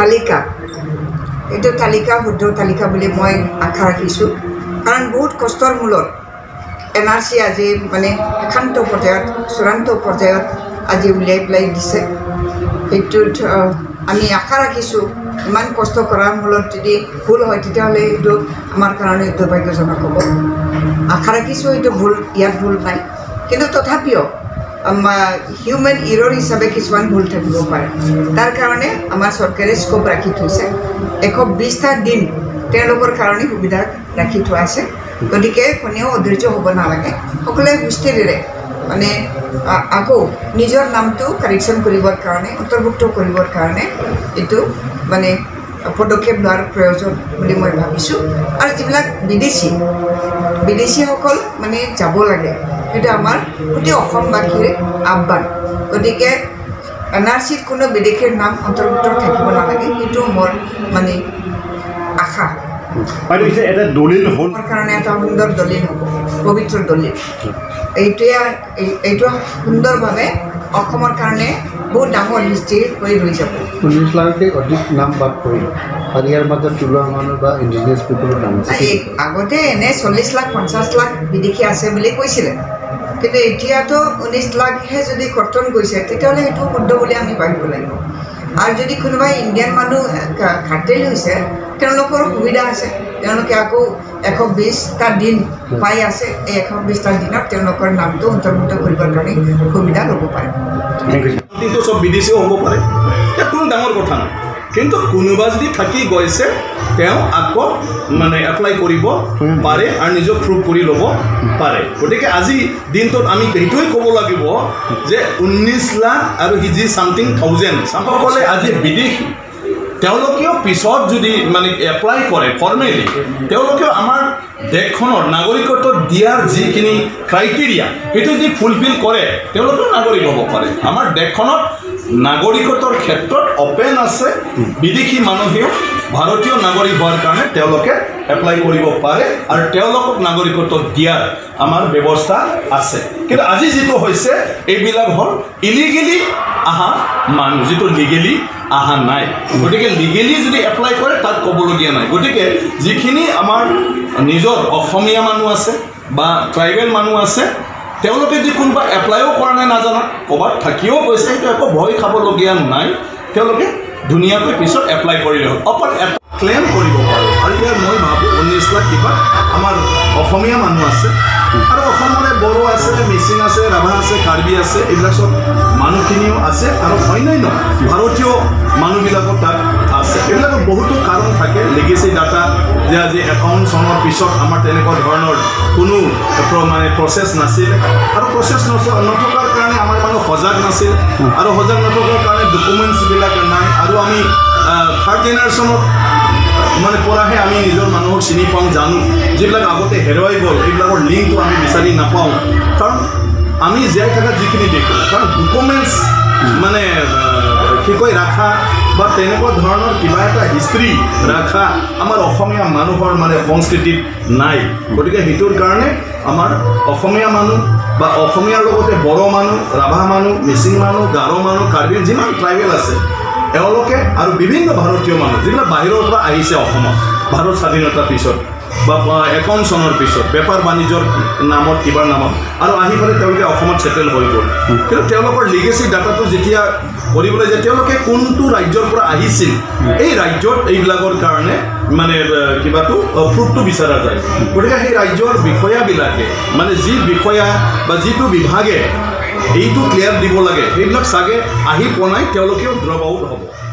তালিকা এইটো তালিকা শুদ্ধ তালিকা বুলি মই আশা ৰাখিছোঁ কাৰণ বহুত কষ্টৰ মূলত NRC আজি মানে একান্ত পৰ্যায়ত চূড়ান্ত পৰ্যায়ত আজি উলিয়াই পেলাই দিছে এইটোত আমি আশা ৰাখিছোঁ ইমান কষ্ট কৰাৰ মূলত যদি ভুল হয় তেতিয়াহ'লে এইটো আমাৰ কাৰণে দুৰ্ভাগ্যজনক হ'ব আশা ৰাখিছোঁ এইটো ভুল ইয়াত ভুল নাই কিন্তু তথাপিও হিউমেন ইৰৰ হিচাপে কিছুমান ভুল থাকিব পাৰে তাৰ কাৰণে আমাৰ চৰকাৰে স্কোপ ৰাখি থৈছে 120টা দিন তেওঁলোকৰ কাৰণে সুবিধা ৰাখি থোৱা আছে গতিকে কোনেও অধৈৰ্য হ'ব নালাগে সকলোৱে সুস্থিৰে মানে আকৌ নিজৰ নামটো কাৰেকশ্যন কৰিবৰ কাৰণে অন্তৰ্ভুক্ত কৰিবৰ কাৰণে এইটো মানে পদক্ষেপ লোৱাৰ প্ৰয়োজন বুলি মই ভাবিছোঁ আৰু যিবিলাক বিদেশীসকল মানে যাব লাগে সেইটো আমাৰ গোটেই অসমবাসীৰ আহ্বান গতিকে NRCত কোনো বিদেশীৰ নাম অন্তৰ্ভুক্ত থাকিব নালাগে সেইটো মোৰ মানে আশা এটা দলিল হ'ল কাৰণে এটা সুন্দৰ দলিল হ'ব পবিত্ৰ দলিল এইটো সুন্দৰভাৱে অসমৰ কাৰণে বহুত ডাঙৰ হিষ্ট্ৰী হৈ ৰৈ যাব 19 লাখতকৈ অধিক নাম বাদ পৰিল আৰু ইয়াৰ মাজত থলুৱা মানুহ বা ইণ্ডিজিনিয়াছ পিপলৰ নাম আছে আগতে এনে 40 লাখ 50 লাখ বিদেশী আছে বুলি কৈছিলে কিন্তু এতিয়াতো 19 লাখহে যদি কৰ্তন গৈছে তেতিয়াহ'লে সেইটো শুদ্ধ বুলি আমি ভাবিব লাগিব আৰু যদি কোনোবাই ইণ্ডিয়ান মানুহ ঘাটেলি হৈছে তেওঁলোকৰ সুবিধা আছে তেওঁলোকে আকৌ 120টা দিন পাই আছে এই 120টা দিনত তেওঁলোকৰ নামটো অন্তৰ্ভুক্ত কৰিবৰ কাৰণে সুবিধা ল'ব পাৰে কিন্তু সব বিদেশীও হ'ব পাৰে এটা কোনো ডাঙৰ কথা নাই কিন্তু কোনোবা যদি থাকি গৈছে তেওঁ আকৌ মানে এপ্লাই কৰিব পাৰে আৰু নিজক প্ৰুভ কৰি ল'ব পাৰে গতিকে আজি দিনটোত আমি এইটোৱে ক'ব লাগিব যে 19 লাখ আৰু হিজি সামথিং থাউজেণ্ড সকলে আজি বিদেশী তেওঁলোকেও পিছত যদি মানে এপ্লাই কৰে ফৰ্মেলি তেওঁলোকেও আমাৰ দেশখনৰ নাগৰিকত্ব দিয়াৰ যিখিনি ক্ৰাইটেৰিয়া সেইটো যদি ফুলফিল কৰে তেওঁলোকেও নাগৰিক হ'ব পাৰে আমাৰ দেশখনত নাগৰিকত্বৰ ক্ষেত্ৰত অপেন আছে বিদেশী মানুহেও ভাৰতীয় নাগৰিক হোৱাৰ কাৰণে তেওঁলোকে এপ্লাই কৰিব পাৰে আৰু তেওঁলোকক নাগৰিকত্ব দিয়াৰ আমাৰ ব্যৱস্থা আছে কিন্তু আজি যিটো হৈছে এইবিলাক হ'ল ইলিগেলি আহা মানুহ যিটো লিগেলি আহা নাই গতিকে লিগেলি যদি এপ্লাই কৰে তাত ক'বলগীয়া নাই গতিকে যিখিনি আমাৰ নিজৰ অসমীয়া মানুহ আছে বা ট্ৰাইবেল মানুহ আছে তেওঁলোকে যদি কোনোবা এপ্লাইও কৰা নাই নাজানা ক'ৰবাত থাকিও গৈছে সেইটো একো ভয় খাবলগীয়া নাই তেওঁলোকে ধুনীয়াকৈ পিছত এপ্লাই কৰিলে হ'ল অকল ক্লেইম কৰিব পাৰোঁ আৰু ইয়াৰ মই ভাবোঁ 19 লাখ কিবা আমাৰ অসমীয়া মানুহ আছে আৰু অসমৰে বড়ো আছে মিচিং আছে ৰাভা আছে কাৰ্বি আছে এইবিলাক চব মানুহখিনিও আছে আৰু অন্যান্য ভাৰতীয় মানুহবিলাকৰ তাত আছে এইবিলাকৰ বহুতো কাৰণ থাকে লিগেচি ডাটা যে আজি 51 চনৰ পিছত আমাৰ তেনেকুৱা ধৰণৰ কোনো মানে প্ৰচেছ নাছিল আৰু প্ৰচেছ নথকাৰ কাৰণে আমাৰ মানুহ সজাগ নাছিল আৰু সজাগ নথকাৰ কাৰণে ডকুমেণ্টছবিলাক নাই আৰু আমি থাৰ্ড জেনেৰেশ্যনত মানে পৰাহে আমি নিজৰ মানুহক চিনি পাওঁ জানো যিবিলাক আগতে হেৰুৱাই গ'ল এইবিলাকৰ লিংকটো আমি বিচাৰি নাপাওঁ কাৰণ আমি জীয়াই থকা যিখিনি দেখোঁ কাৰণ ডকুমেণ্টছ মানে কি কয় ৰাখা বা তেনেকুৱা ধৰণৰ কিবা এটা হিষ্ট্ৰী ৰাখা আমাৰ অসমীয়া মানুহৰ মানে সংস্কৃতিত নাই গতিকে সেইটোৰ কাৰণে আমাৰ অসমীয়া মানুহ বা অসমীয়াৰ লগতে বড়ো মানুহ ৰাভা মানুহ মিচিং মানুহ গাৰো মানুহ কাৰ্বি যিমান ট্ৰাইবেল আছে এওঁলোকে আৰু বিভিন্ন ভাৰতীয় মানুহ যিবিলাক বাহিৰৰ পৰা আহিছে অসমত ভাৰত স্বাধীনতাৰ পিছত বা 51 চনৰ পিছত বেপাৰ বাণিজ্যৰ নামত কিবাৰ নামত আৰু আহি পেলাই তেওঁলোকে অসমত ছেটেল হৈ গ'ল কিন্তু তেওঁলোকৰ লিগেচি ডাটাটো যেতিয়া কৰিবলৈ যায় তেওঁলোকে কোনটো ৰাজ্যৰ পৰা আহিছিল এই ৰাজ্যত এইবিলাকৰ কাৰণে মানে কিবাটো প্ৰুফটো বিচৰা যায় গতিকে সেই ৰাজ্যৰ বিষয়াবিলাকে মানে যি বিষয়া বা যিটো বিভাগে এইটো ক্লিয়াৰ দিব লাগে সেইবিলাক চাগে আহি পোৱা নাই তেওঁলোকেও ড্ৰপ আউট হ'ব